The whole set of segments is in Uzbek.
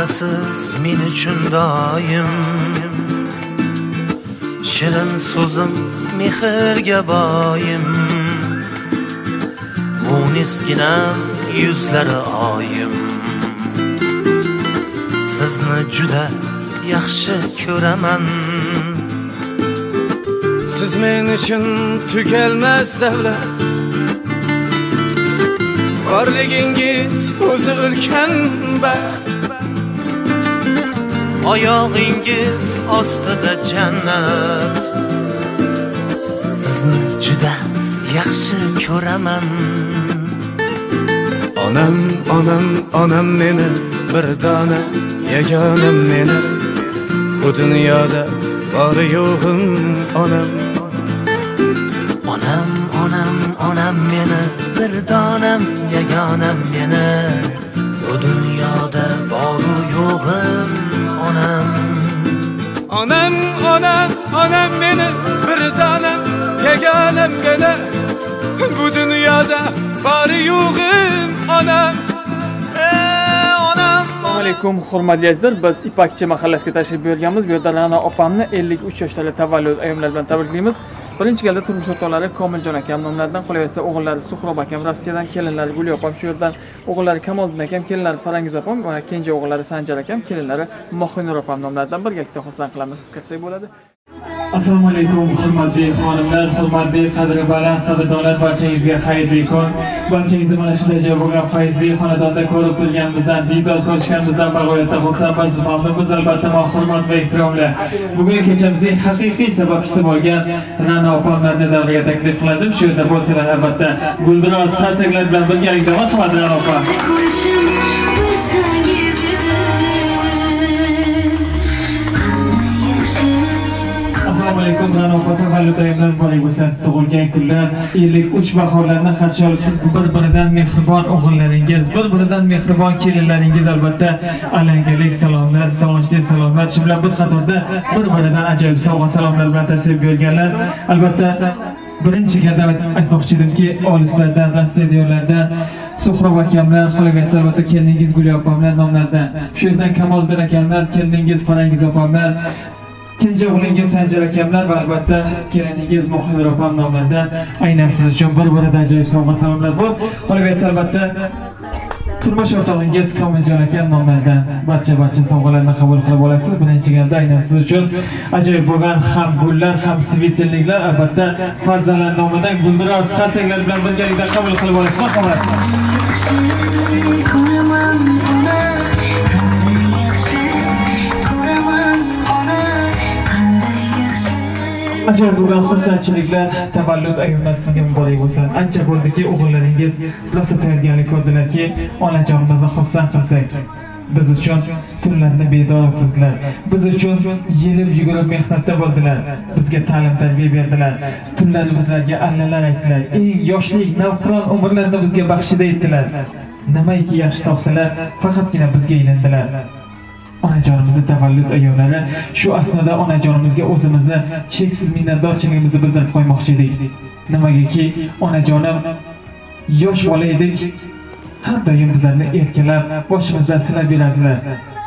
bo'lasiz men uchun doim. Shirin so'zim mehrga boyim. Bu niskinam yuzlari oyim. Sizni juda yaxshi ko'raman. Siz men uchun tugalmas davlat. Borligingiz o'zi ulkan baxt. Oyog'ingiz ostida jannat. Sizni juda yaxshi ko'raman. Onam, onam, onam meni bir dona yagonam meni. Bu dunyoda bori yo'g'im onam. Onam, onam, onam meni bir donam yagonam meni. Bu dunyoda bori yo'g'im onam. Onam, onam, onam meni bir donam yagonam meni. Bu dunyoda bori yo'g'im onam. Assalomu alaykum hurmatli azizlar, biz Ipakchi mahallasiga tashrif buyurganmiz. Bu yerda Ra'no opamni 53 yoshli tavallud ayyomlar bilan tabriklaymiz. Birinchi galda turmush o'rtoqlari Komiljon akam nomlaridan, qolaversa o'g'illari Suhrob akam Rossiyadan, kelinlari Gul opam shu yerdan, o'g'illari Kamoliddin akam, kelinlari Farangiz opam va kenja o'g'illari Sanjar akam, kelinlari Mohinur opam nomlaridan birgalikda xursand qilamiz. Kirsak bo'ladi. Assalomu alaykum hurmatli xonimlar, hurmatli qadri baland qadrdonlar, barchangizga xayrli kun. Barchangizni mana shunday joy bo'lgan fayzli xonadonda ko'rib turganimizdan, diydor ko'rishganimizdan bag'oyatda xursandmiz, mamnunmiz albatta, hurmat va ehtiromlar. Bugun kechamizning haqiqiy sababchisi bo'lgan Ra'no opamlarni davraga taklif qildim. Shu yerda bo'lsalar albatta guldiroz xatsaklar bilan birgalikda marhamat Ra'no opa. Assalomu alaykum Ra'no opa, tavallud ayyomlar muborak bo'lsin. Tug'ilgan kunlar, yillik 3 bahorlarni xat olibsiz. Bir-biridan mehribon o'g'illaringiz, bir-biridan mehribon kelinlaringiz albatta alangalik salomlar, salonchli salomlar shu bilan bir qatorda bir-biridan ajoyib sovg'a salomlar bilan tashrif buyurganlar. Albatta birinchi galda aytmoqchi edimki, olislardan, Rossiya diyorlaridan Suhrob akamlar, qolaversa albatta keliningiz Gul opamlar nomlaridan, shu yerdan Kamoliddin akamlar, keliningiz Farangiz opamlar, kenja o'g'lingiz Sanjar akamlar va albatta keliningiz Mohinur opam nomlaridan aynan siz uchun bir-biridan ajoyib sovg'a salomlar bor. Qolaversa albatta turmush o'rtog'ingiz Komiljon akam nomlaridan barcha sovg'alarni qabul qilib olasiz. Birinchi galda aynan siz uchun ajoyib bo'lgan ham gullar, ham svitelliklar, albatta farzandlar nomidan guldiroz xatsaklar bilan birgalikda qabul qilib olasiz. Marhamat. Ajoyib bo'lgan xursandchiliklar tavallud ayyomlar sizga muborak bo'lsin. Ancha bo'ldiki o'g'illaringiz rosa tayyorgarlik ko'rdilarki, onajonimizni xursand qilsak. Biz uchun tunlarni bedor o'tkazdilar. Biz uchun yelib yugurib mehnatda bo'ldilar. Bizga ta'lim tarbiya berdilar. Tunlar bizlarga allalar aytdilar. Eng yoshlik, navqiron umrlarini bizga baxshida etdilar. Nimaiki yaxshi topsalar, faqatgina bizga ilindilar. Onajonimizni tavallud ayyomlari shu asnoda onajonimizga o'zimizni cheksiz minnatdorchiligimizni bildirib qo'ymoqchi edik. Nimagaki onajonim yosh bola edik, har doim bizlarni erkalab, boshimizdan silab beradilar.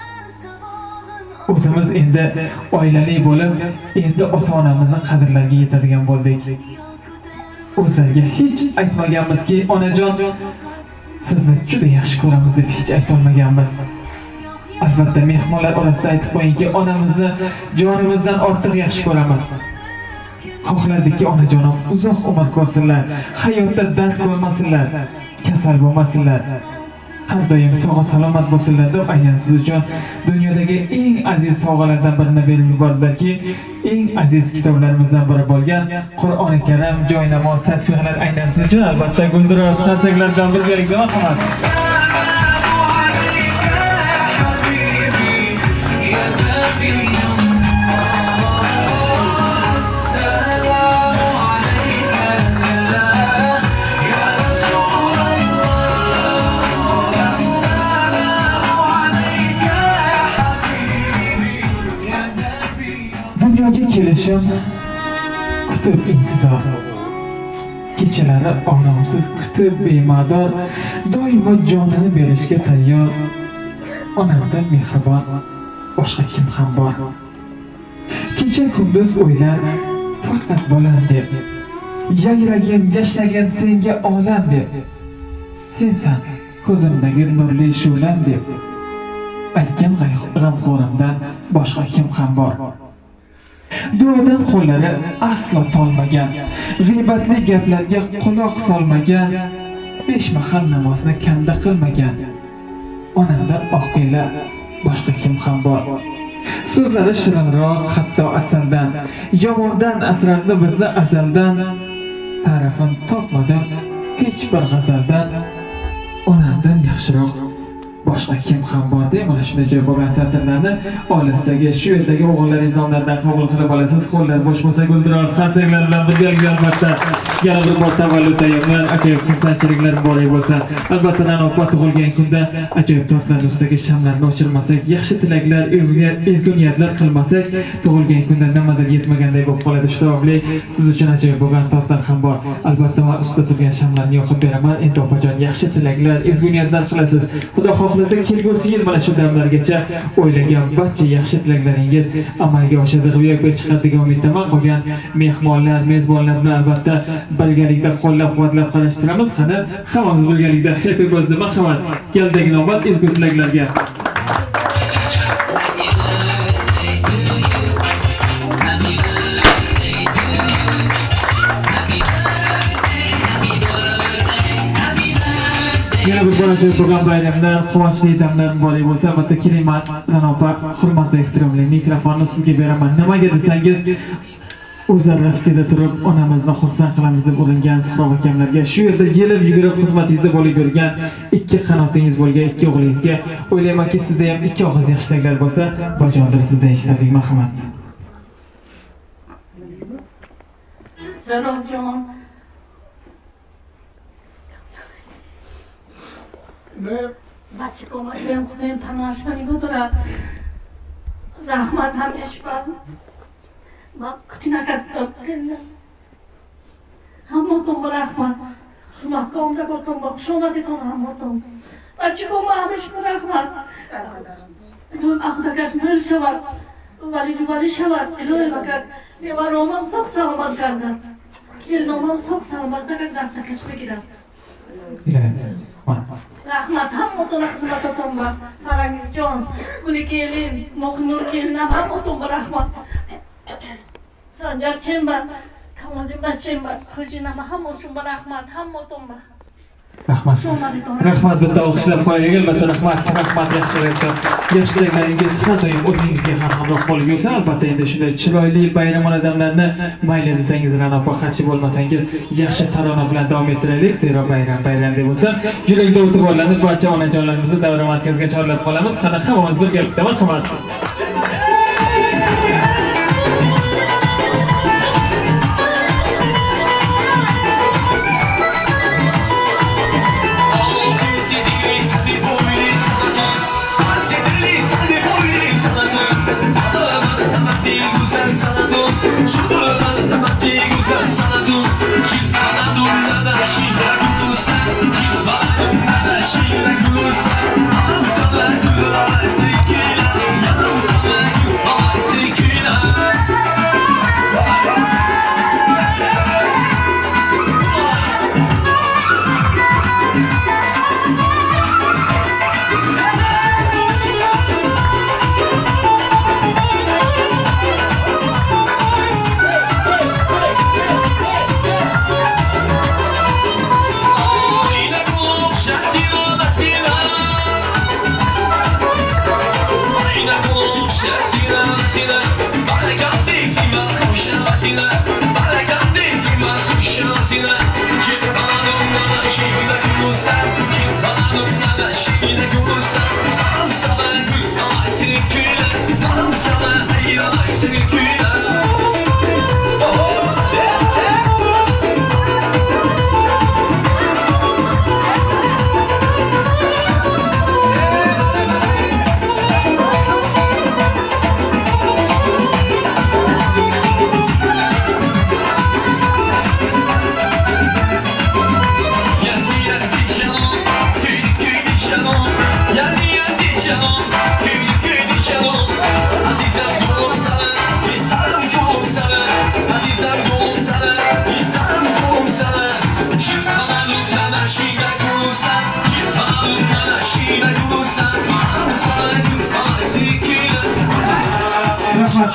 O'zimiz endi oilali bo'lib, endi ota-onamizni qadrlariga yetadigan bo'ldik. O'zlariga hech aytmaganmizki, onajon sizni juda yaxshi ko'ramiz deb hech aytolmaganmiz. Albatta mehmonlar orasida aytib qo'yingki, onamizni jonimizdan ortiq yaxshi ko'ramiz. Xohlardikki onajonim uzoq umr ko'rsinlar, hayotda dard ko'rmasinlar, kasal bo'lmasinlar, har doim sog' salomat bo'lsinlar deb aynan siz uchun dunyodagi eng aziz sovg'alardan birini berib yubordilarki, eng aziz kitoblarimizdan biri bo'lgan Qur'oni Karim, joynamoz, tasbihlar aynan siz uchun albatta guldiroz xatsaklar bilan birgalikda marhamat. Dunyoga kelishim kutib intizor, kechalari oromsiz kutib bemador, doimo jonini berishga tayyor. onamdan mehribon boshqa kim ham bor? Kecha kunduz o'ylar faqat bo'lan deb, yayragin, yashnagin senga olam deb, sensan ko'zimdagi nurli shu'lam deb, aytgan g'amxo'rimdan boshqa kim ham bor? Duodan qo'llari aslo tolmagan, g'iybatli gaplarga quloq solmagan, 5 mahal namozni kanda qilmagan, onamdan oqila boshqa kim ham bor? So'zlari shirinroq hatto asaldan, yomondan asrardi bizni azaldan, ta'rifin topmadim hech bir g'azaldan, onamdan yaxshiroq boshqa kim ham bor deb mana shunday joy bo'lgan satrlarni olisdagi shu yerdagi o'g'illaringiz nomlaridan qabul qilib olasiz. Qo'llar bo'sh bo'lsa guldiroz xarsanglar bilan birgalikda albatta yana bir bor tavalludayam bilan ajoyib xursandchiliklar muborak bo'lsa. Albatta Ranopa tug'ilgan kunda ajoyib tortlar ustidagi shamlarni o'chirmasak, yaxshi tilaklar, ezgu niyatlar qilmasak, tug'ilgan kunda nimadir yetmaganday bo'lib qoladi. Shu sababli siz uchun ajoyib bo'lgan tortlar ham bor. Albatta men ustida turgan shamlarni yoqib beraman. Endi opajon yaxshi tilaklar, ezgu niyatlar qilasiz. Xudo xohlasa kelgusi yil mana shu damlargacha o'ylagan barcha yaxshi tilaklaringiz amalga oshadi, ro'yobga chiqadi degan umiddaman. Qolgan mehmonlar, mezbonlar bilan albatta birgalikda qo'llab-quvvatlab qarashtiramiz. Qani hammamiz birgalikda happy birthday marhamat. Keldagi navbat ezgu tilaklarga. Yana bir bo'lajak bo'lgan bayramdan quvonchli damlar muborak bo'lsa, albatta keliman Ranopa, hurmatli ehtiromli mikrofonni sizga beraman. Nimaga desangiz, o'zlar Rossiyada turib onamizni xursand qilamiz deb uringan Suhrob akamlarga, shu yerda yelib yugurib xizmatingizda bo'lib yurgan 2 qanotingiz bo'lgan 2 o'g'lingizga o'ylaymanki sizda ham 2 og'iz yaxshiliklar bo'lsa, bajondir sizda eshitdik. Marhamat. Sarobjon, bachiko'ma ben Xudoyim tanishmani go'dara rahmat hamish bor. Va kutinakatda hammaton rahmat. Shumakomda bo'ton bor, shumadi ton hammaton. Bachiko'ma hamish rahmat. Dum axudakash mil shavad. Vali shavad. Iloy vakat nevaromam sog' salomat kardi. Kelnomam sog' salomat tak dastakash bekirat. Rahmat hammaton xizmat otomba. Farangizjon, Guli kelin, Mo'g'nur kelinam hammaton rahmat. Sanjar Chemba, Kamoliddin Chemba, Xo'jinam hammaton rahmat, hammaton rahmat. Rahmat, bitta olqishlab qo'yaylik. Albatta rahmat yaxshilaringiz har doim o'zingizga ham hamroh bo'lib yursin. Albatta endi shunday chiroyli bayramona damlarni mayli desangiz Ranopa qarshi bo'lmasangiz yaxshi tarona bilan davom ettiraylik. Zero bayram deb bo'lsa, yurakda o'tib olinib barcha onajonlarimizni davra markaziga chorlab qolamiz. Qani hammamiz birgalikda marhamat. Yani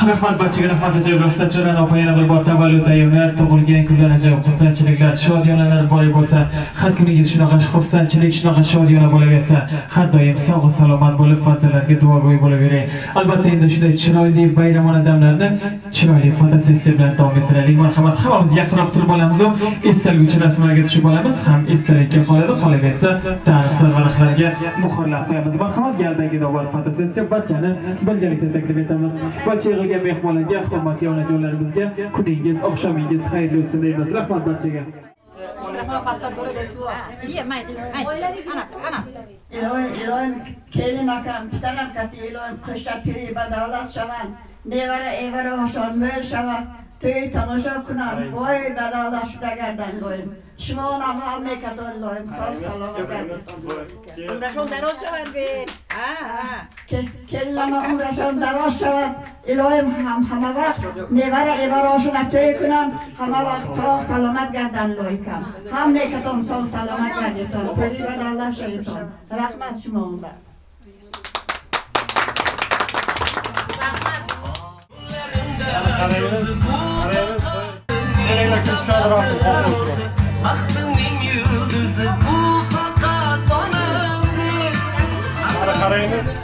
Rahmat barchaga, rahmat ajoyib ustachilar, opa yana bir bor tavallud ayyomlar, tug'ilgan kunlar ajoyib xursandchiliklar, shodiyonalar bor bo'lsa, har kuningiz shunaqa xursandchilik, shunaqa shodiyona bo'laversa, har doim sog' va salomat bo'lib, farzandlarga duogo'y bo'lavering. Albatta endi shunday chiroyli bayramona damlarni chiroyli fotosessiya bilan davom ettiraylik. Marhamat, hammamiz yaqinroq turib olamiz va estalguvchi rasmlarga tushib olamiz. Ham esdalikka qoladi, qolaversa, tarix sarvaraqlarga muhrlab qo'yamiz. Marhamat, galdagi davlat fotosessiya barchani birgalikda taklif etamiz. Barcha yig'ilgan mehmonlarga, hurmatli onajonlarimizga kuningiz, oqshomingiz xayrli bo'lsin deymiz. Rahmat barchaga. İloyim kelin akam, pisaram katı iloyim kışa piri badalat şavan. Nevara evara hoşan möl şavan. Tüy tanışa kunan, oy badalat şudagardan koyum. Şimon ama mekaton iloyim, sağ salamat gelmesin. Uğraşan daroş şavan değil. Kelin ama uğraşan daroş şavan. İloyim hama vakt, nevara evara hoşan tüy kunan, hama vakt sağ salamat geldan iloyikam. Ham mekaton sağ salamat gelmesin. Piri badalat şeytan. Rahmat Şimon'da. Baxtimning yulduzi bu faqat onamdir. Qaraymiz.